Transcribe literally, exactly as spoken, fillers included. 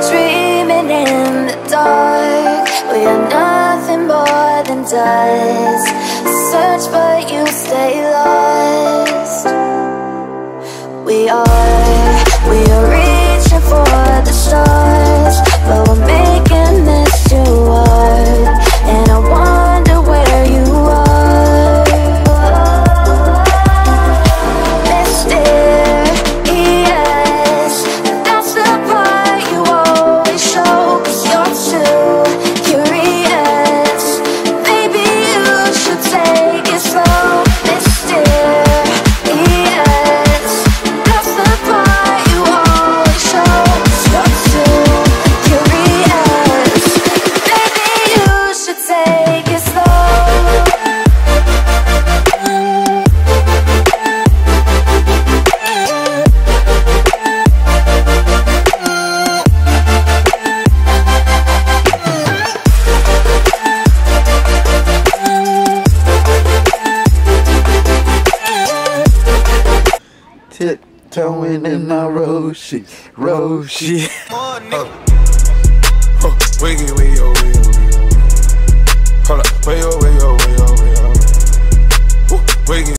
dreaming in the dark. We are nothing more than dust. Search but you stay lost. We are, we are reaching for the stars, but we're making this too hard. And I wonder where you are. Mysterious, that's the part you always show. Cause you're too curious. Maybe you should take it slow. Mysterious, that's the part you always show. Cause you're too curious. Maybe you should take it slow. Tiptoeing in my rose shit, rose shit. Wiggy, wiggy, oh, wiggy, oh, wiggy, oh. Hold up, way, oh, way, oh, way, oh, way, oh. Wiggy.